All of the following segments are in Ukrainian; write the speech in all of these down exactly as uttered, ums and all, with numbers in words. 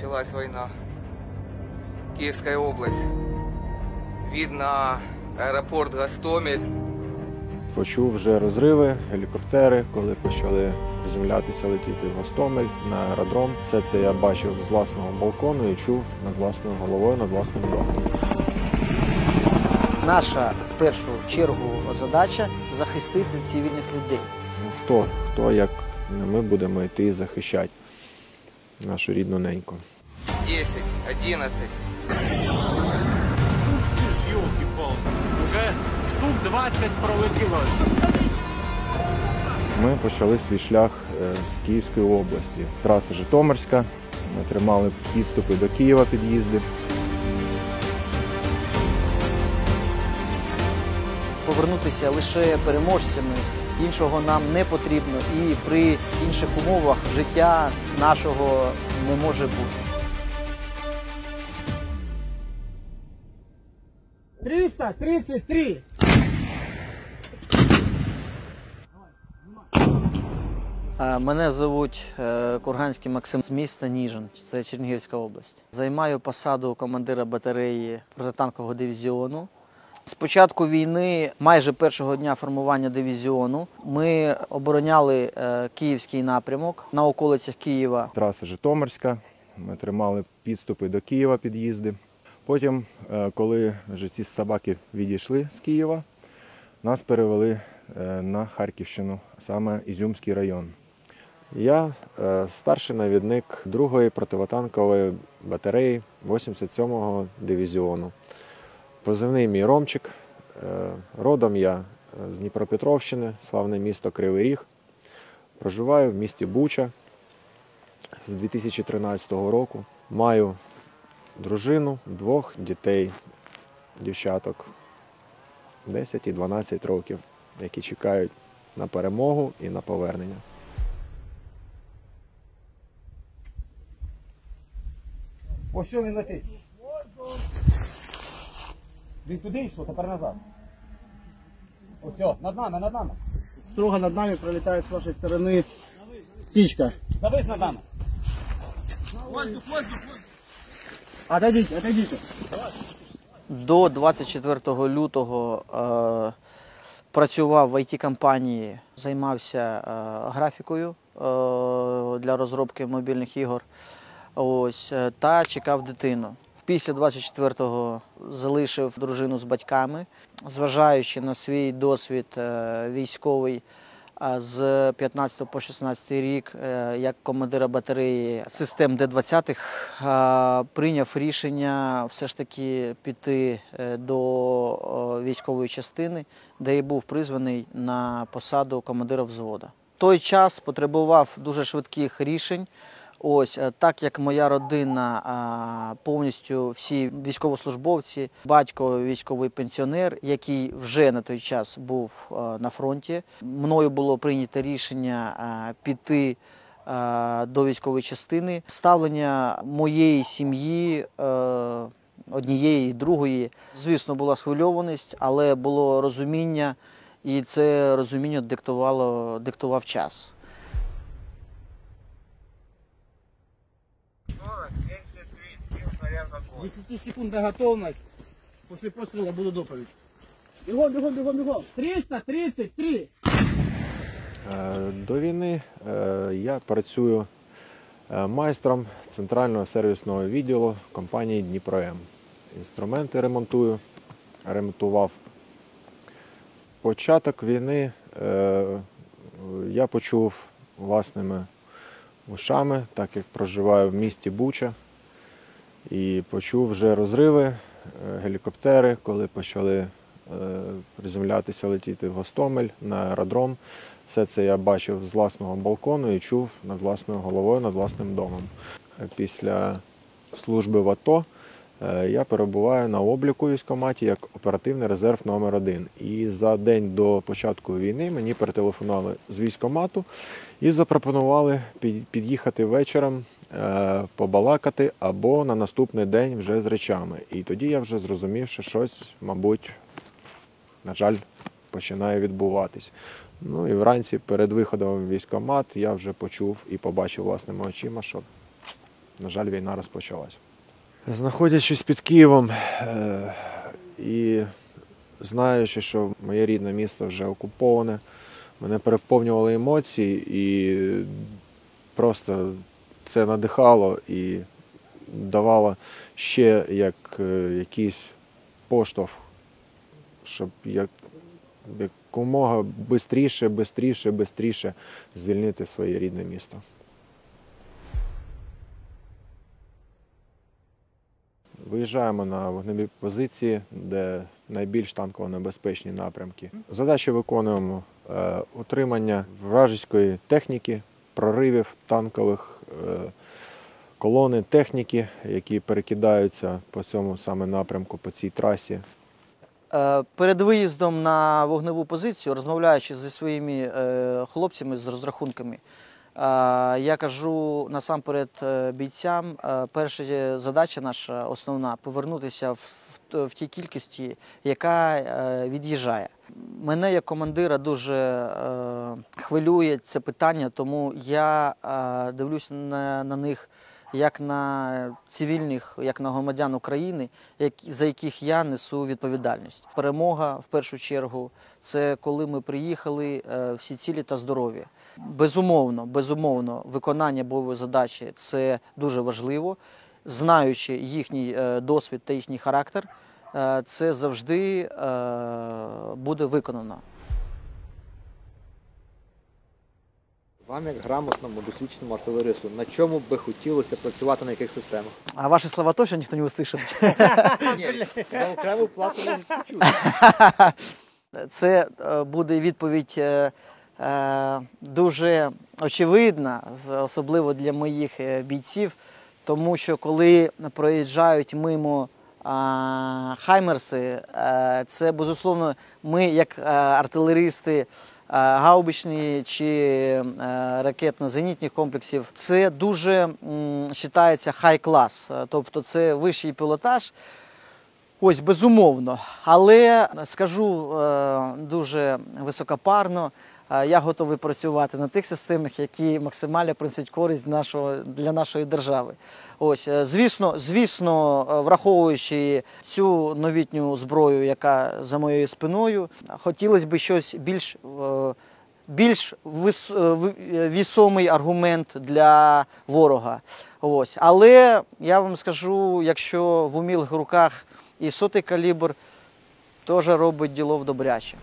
началась война. Киевская область. Видно аеропорт Гостомель. Почув вже розриви, гелікоптери, коли почали приземлятися, летіти в Гостомель на аеродром. Все це я бачив з власного балкону і чув над власною головою, над власним домом. Наша, в першу чергу, задача – захистити цивільних людей. Ну, хто, хто, як не ми, будемо йти і захищати нашу рідну неньку. десять, одиннадцать. Ух ты ж, елки-палки. Уже штук двадцять пролетіло. Ми почали свій шлях з Київської області. Траса Житомирська, ми тримали підступи до Києва, під'їзди. Повернутися лише переможцями, іншого нам не потрібно і при інших умовах життя нашого не може бути. триста тридцять три. Мене звуть Курганський Максим з міста Ніжин, це Чернігівська область. Займаю посаду командира батареї протитанкового дивізіону. З початку війни, майже першого дня формування дивізіону, ми обороняли київський напрямок на околицях Києва. Траса Житомирська, ми тримали підступи до Києва, під'їзди. Потім, коли вже ці собаки відійшли з Києва, нас перевели на Харківщину, саме Ізюмський район. Я старший навідник другої противотанкової батареї вісімдесят сьомого дивізіону. Позивний мій Ромчик. Родом я з Дніпропетровщини, славне місто Кривий Ріг. Проживаю в місті Буча з дві тисячі тринадцятого року. Маю дружину, двох дітей, дівчаток десять і дванадцять років, які чекають на перемогу і на повернення. Ось що він летить. Він туди йшов, тепер назад. Ось, все, над нами, над нами. Строго над нами пролітає з вашої сторони птичка. Завис над нами. Воздух, воздух, воздух. Отойдите, отойдите. До двадцять четвертого лютого е, працював в ай ті-компанії, займався е, графікою е, для розробки мобільних ігор. Ось, та чекав дитину. Після двадцять четвертого залишив дружину з батьками, зважаючи на свій досвід військовий з п'ятнадцятого по шістнадцятий рік, як командира батареї систем Д двадцять, прийняв рішення все ж таки піти до військової частини, де і був призваний на посаду командира взводу. Той час потребував дуже швидких рішень. Ось, так як моя родина, повністю всі військовослужбовці, батько військовий пенсіонер, який вже на той час був на фронті, мною було прийнято рішення піти до військової частини. Ставлення моєї сім'ї, однієї і другої, звісно, була схвильованість, але було розуміння, і це розуміння диктувало, диктував час. десятисекундная готовность. После пострела буду доповедь. Бегом, бегом, бегом, бегом. триста тридцать три. До війни я працюю майстром центрального сервісного відділу компанії Дніпро-М. Інструменти ремонтую, ремонтував. Початок війни я почув власними ушами, так як проживаю в місті Буча. І почув вже розриви, гелікоптери, коли почали приземлятися, летіти в Гостомель на аеродром. Все це я бачив з власного балкону і чув над власною головою, над власним домом. Після служби в АТО я перебуваю на обліку в військкоматі як оперативний резерв номер один. І за день до початку війни мені перетелефонували з військкомату і запропонували під'їхати вечором, побалакати або на наступний день вже з речами. І тоді я вже зрозумів, що щось, мабуть, на жаль, починає відбуватись. Ну і вранці перед виходом в військкомат я вже почув і побачив власними очима, що на жаль, війна розпочалась. Знаходячись під Києвом е, і знаючи, що моє рідне місто вже окуповане, мене переповнювали емоції, і просто це надихало і давало ще як якийсь поштовх, щоб як, якомога швидше, швидше, швидше звільнити своє рідне місто. Виїжджаємо на вогневі позиції, де найбільш танково небезпечні напрямки. Задачі виконуємо е, утримання вражеської техніки, проривів танкових, е, колони техніки, які перекидаються по цьому саме напрямку, по цій трасі. Е, Перед виїздом на вогневу позицію, розмовляючи зі своїми е, хлопцями з розрахунками, я кажу насамперед бійцям, перша задача наша основна – повернутися в, в тій кількості, яка від'їжджає. Мене як командира дуже е, хвилює це питання, тому я е, дивлюся на, на них як на цивільних, як на громадян України, як, за яких я несу відповідальність. Перемога, в першу чергу, це коли ми приїхали е, всі цілі та здорові. Безумовно, безумовно, виконання бойової задачі – це дуже важливо. Знаючи їхній е, досвід та їхній характер, е, це завжди е, буде виконано. Вам, як грамотному, досвідченому артилеристу, на чому би хотілося працювати, на яких системах? А ваші слова точно ніхто не услышить? Ні, за окрему плату ви почули. Це буде відповідь дуже очевидна, особливо для моїх бійців, тому що коли проїжджають мимо хаймерси, це, безусловно, ми, як артилеристи, гаубичні чи ракетно-зенітних комплексів, це дуже вважається хай-клас, тобто це вищий пілотаж. Ось, безумовно, але скажу дуже високопарно, я готовий працювати на тих системах, які максимально принесуть користь нашого, для нашої держави. Ось, звісно, звісно, враховуючи цю новітню зброю, яка за моєю спиною, хотілося б щось більш, більш вис, вісомий аргумент для ворога. Ось. Але я вам скажу, якщо в умілих руках і сотий калібр, теж робить діло добряче.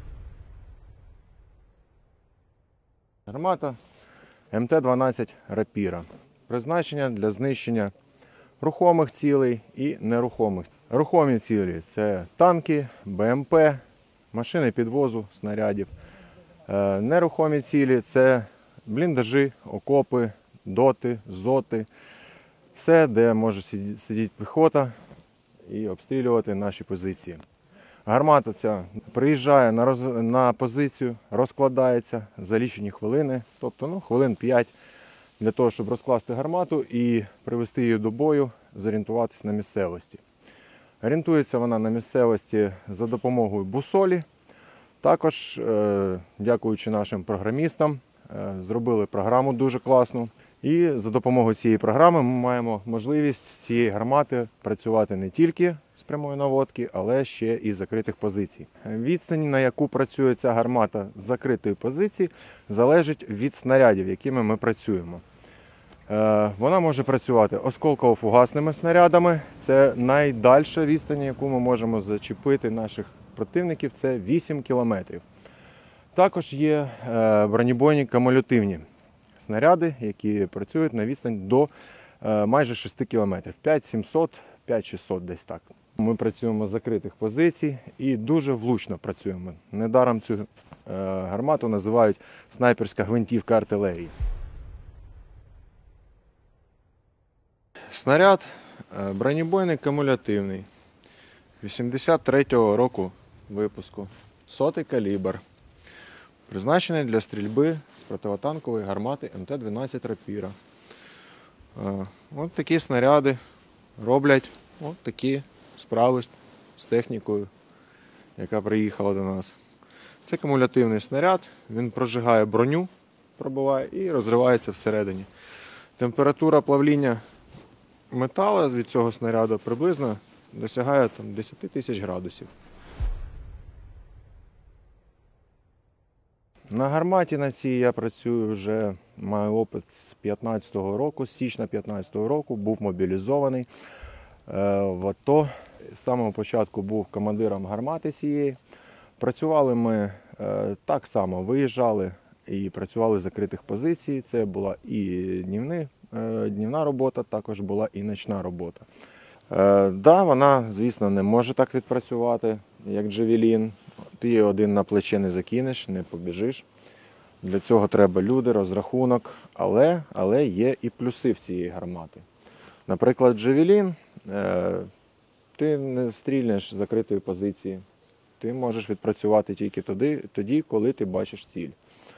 Гармата ем те дванадцять «Рапіра». Призначення для знищення рухомих цілей і нерухомих. Рухомі цілі – це танки, бе ем пе, машини підвозу снарядів. Нерухомі цілі – це бліндажі, окопи, доти, зоти. Все, де може сидіти піхота і обстрілювати наші позиції. Гармата ця приїжджає на, роз... на позицію, розкладається за лічені хвилини, тобто ну, хвилин п'ять, для того, щоб розкласти гармату і привести її до бою, зорієнтуватися на місцевості. Орієнтується вона на місцевості за допомогою бусолі. Також, е... дякуючи нашим програмістам, е... зробили програму дуже класну. І за допомогою цієї програми ми маємо можливість з цієї гармати працювати не тільки з прямої наводки, але ще і з закритих позицій. Відстань, на яку працює ця гармата з закритої позиції, залежить від снарядів, якими ми працюємо. Вона може працювати осколково-фугасними снарядами. Це найдальша відстань, яку ми можемо зачепити наших противників, це вісім кілометрів. Також є бронебойні кумулятивні снаряди, які працюють на відстань до е, майже шести кілометрів. п'ять сімсот, п'ять шістсот десь так. Ми працюємо з закритих позицій і дуже влучно працюємо. Недаром цю е, гармату називають снайперська гвинтівка артилерії. Снаряд е, бронебойний кумулятивний. вісімдесят третього року випуску. Сотий калібр. Призначений для стрільби з противотанкової гармати ем те дванадцять «Рапіра». Ось такі снаряди роблять от такі справи з технікою, яка приїхала до нас. Це кумулятивний снаряд, він прожигає броню, пробиває і розривається всередині. Температура плавління металу від цього снаряду приблизно досягає там, десять тисяч градусів. На гарматі на цій я працюю вже, маю опит з п'ятнадцятого року, з січня п'ятнадцятого року, був мобілізований в АТО. З самого початку був командиром гармати цієї. Працювали ми так само, виїжджали і працювали з закритих позицій. Це була і днівни, днівна робота, також була і нічна робота. Так, да, вона, звісно, не може так відпрацювати, як джавелін. Ти її один на плече не закинеш, не побіжиш. Для цього треба люди, розрахунок, але, але є і плюси в цієї гармати. Наприклад, джавелін, ти не стрільнеш з закритої позиції. Ти можеш відпрацювати тільки тоді, тоді, коли ти бачиш ціль.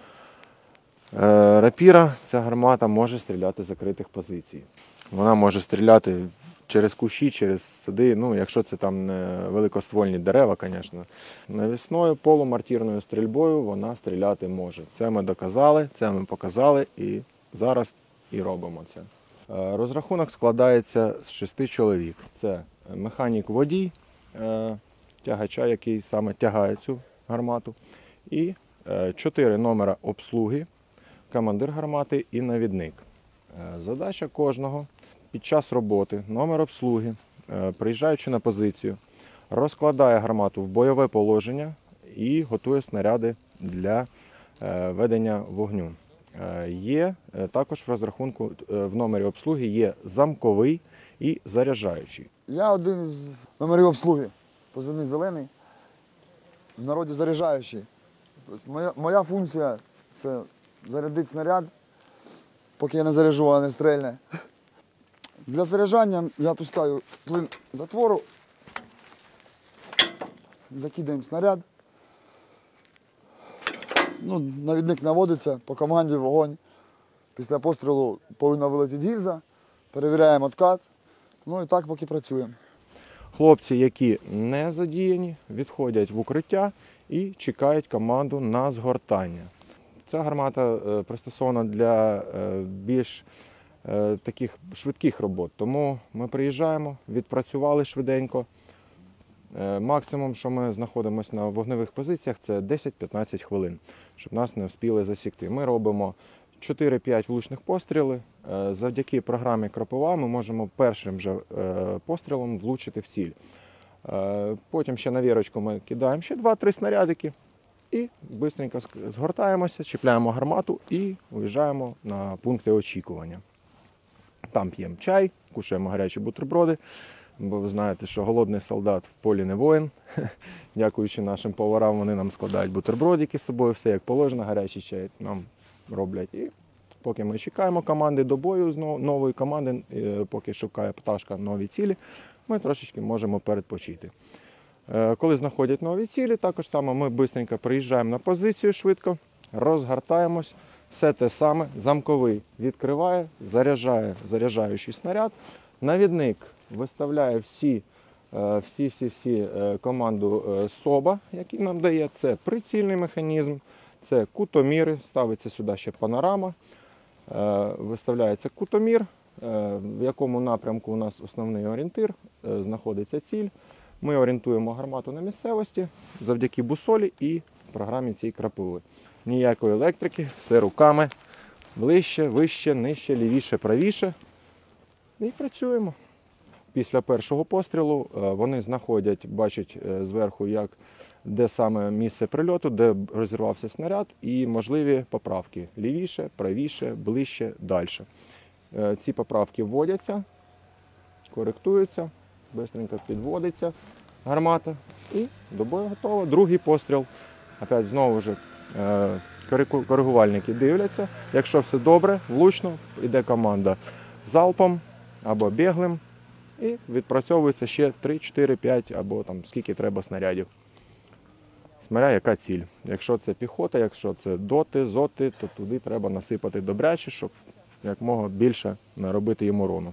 Рапіра, ця гармата, може стріляти з закритих позицій. Вона може стріляти через кущі, через сади, ну, якщо це там не великоствольні дерева, звісно. Навісною полумортирною стрільбою вона стріляти може. Це ми доказали, це ми показали і зараз і робимо це. Розрахунок складається з шести чоловік. Це механік-водій, тягача, який саме тягає цю гармату, і чотири номера обслуги, командир гармати і навідник. Задача кожного під час роботи, номер обслуги, приїжджаючи на позицію, розкладає гармату в бойове положення і готує снаряди для ведення вогню. Є також в розрахунку в номері обслуги є замковий і заряджаючий. Я один з номерів обслуги, позивний зелений, в народі заряджаючий. Моя, моя функція – це зарядити снаряд, поки я не заряджу, а не стрельне. Для заряджання я пускаю плин затвору, закидаємо снаряд. Ну, навідник наводиться, по команді вогонь. Після пострілу повинна вилетіти гільза, перевіряємо откат, ну і так поки працюємо. Хлопці, які не задіяні, відходять в укриття і чекають команду на згортання. Ця гармата пристосована для більш таких швидких робот, тому ми приїжджаємо, відпрацювали швиденько. Максимум, що ми знаходимося на вогневих позиціях, це десять-п'ятнадцять хвилин, щоб нас не встигли засікти. Ми робимо чотири-п'ять влучних пострілів. Завдяки програмі Кропива ми можемо першим же пострілом влучити в ціль. Потім ще на вірочку ми кидаємо ще два-три снарядики і швидко згортаємося, чіпляємо гармату і виїжджаємо на пункти очікування. Там п'ємо чай, кушаємо гарячі бутерброди, бо ви знаєте, що голодний солдат в полі не воїн. Дякуючи нашим поварам, вони нам складають бутербродики з собою, все як положено, гарячий чай нам роблять. І поки ми чекаємо команди до бою, нової команди, поки шукає пташка нові цілі, ми трошечки можемо передпочити. Коли знаходять нові цілі, також саме ми швидко приїжджаємо на позицію швидко, розгортаємось. Все те саме, замковий відкриває, заряджає заряджаючий снаряд. Навідник виставляє всі, всі, всі, всі команду СОБа, які нам дає. Це прицільний механізм, це кутоміри, ставиться сюди ще панорама, виставляється кутомір, в якому напрямку у нас основний орієнтир, знаходиться ціль. Ми орієнтуємо гармату на місцевості завдяки бусолі і програмі цієї Кропиви. Ніякої електрики, все руками, ближче, вище, нижче, лівіше, правіше. І працюємо. Після першого пострілу вони знаходять, бачать зверху, як, де саме місце прильоту, де розірвався снаряд і можливі поправки. Лівіше, правіше, ближче, далі. Ці поправки вводяться, коректуються, швидко підводиться гармата і до бою готова. Другий постріл. Опять знову ж коригувальники дивляться. Якщо все добре, влучно, йде команда залпом або біглим і відпрацьовується ще три, чотири, п'ять або там скільки треба снарядів. Смотря яка ціль. Якщо це піхота, якщо це доти, зоти, то туди треба насипати добряче, щоб якмога більше наробити їм урону.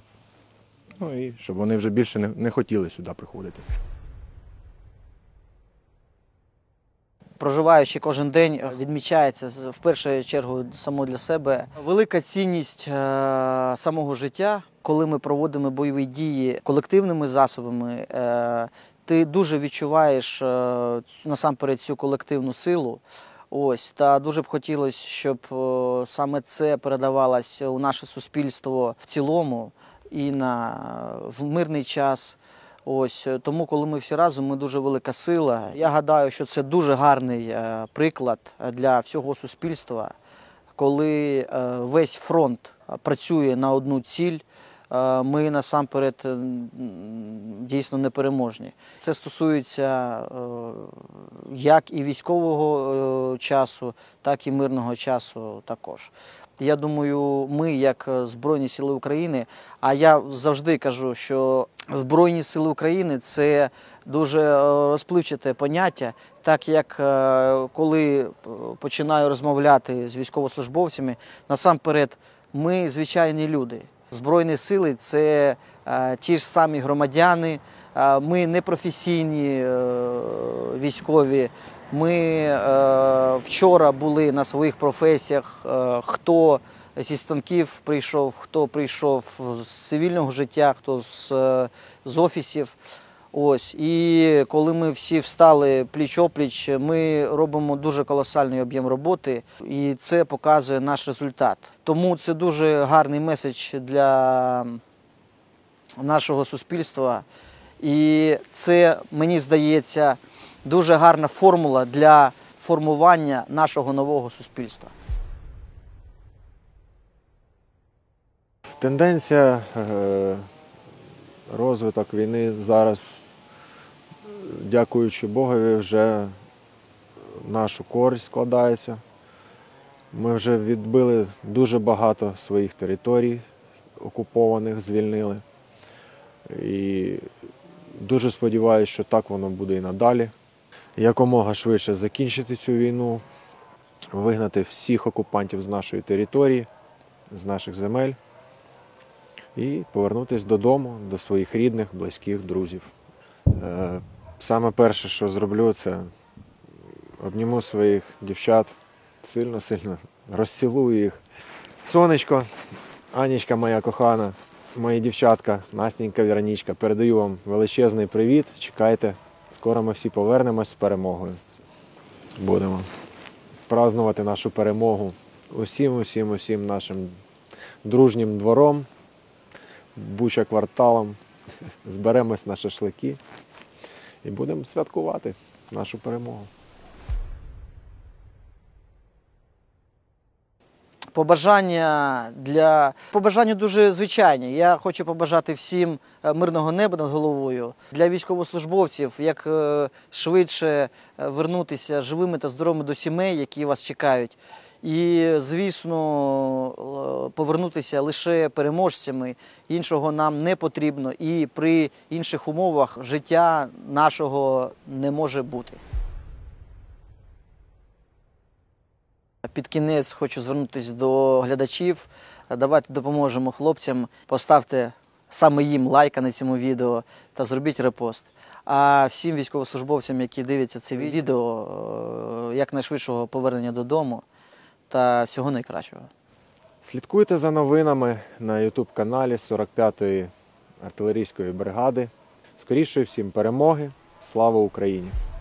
Ну і щоб вони вже більше не, не хотіли сюди приходити. проживаючи кожен день, відмічається в першу чергу само для себе. Велика цінність самого життя, коли ми проводимо бойові дії колективними засобами, ти дуже відчуваєш насамперед цю колективну силу. Ось, та дуже б хотілося, щоб о, саме це передавалося у наше суспільство в цілому і на, в мирний час. Ось, тому, коли ми всі разом, ми дуже велика сила. Я гадаю, що це дуже гарний е, приклад для всього суспільства, коли е, весь фронт працює на одну ціль. Ми насамперед дійсно непереможні. Це стосується як і військового часу, так і мирного часу також. Я думаю, ми, як Збройні Сили України, а я завжди кажу, що Збройні Сили України – це дуже розпливчате поняття, так як коли починаю розмовляти з військовослужбовцями, насамперед ми звичайні люди. Збройні сили – це е, ті ж самі громадяни, е, ми не професійні е, військові. Ми е, вчора були на своїх професіях, е, хто зі станків прийшов, хто прийшов з цивільного життя, хто з, е, з офісів. Ось. І коли ми всі встали пліч-опліч, ми робимо дуже колосальний об'єм роботи, і це показує наш результат. Тому це дуже гарний меседж для нашого суспільства. І це, мені здається, дуже гарна формула для формування нашого нового суспільства. Тенденція е розвиток війни зараз, дякуючи Богові, вже в нашу користь складається. Ми вже відбили дуже багато своїх територій окупованих, звільнили. І дуже сподіваюся, що так воно буде і надалі. Якомога швидше закінчити цю війну, вигнати всіх окупантів з нашої території, з наших земель. І повернутися додому, до своїх рідних, близьких, друзів. Саме перше, що зроблю, це обніму своїх дівчат, сильно-сильно розцілую їх. Сонечко, Анічка моя кохана, мої дівчатка, Настенька, Віронічка, передаю вам величезний привіт, чекайте, скоро ми всі повернемось з перемогою. Будемо празднувати нашу перемогу усім, усім, усім нашим дружнім двором, Буча кварталом, зберемось на шашлики і будемо святкувати нашу перемогу. Побажання для побажання дуже звичайні. Я хочу побажати всім мирного неба над головою. Для військовослужбовців як швидше вернутися живими та здоровими до сімей, які вас чекають. І, звісно, повернутися лише переможцями, іншого нам не потрібно. І при інших умовах життя нашого не може бути. Під кінець хочу звернутися до глядачів. Давайте допоможемо хлопцям. Поставте саме їм лайка на цьому відео та зробіть репост. А всім військовослужбовцям, які дивляться це відео, якнайшвидшого повернення додому та всього найкращого. Слідкуйте за новинами на ютуб-каналі сорок п'ятої артилерійської бригади. Скорішої всім перемоги. Слава Україні!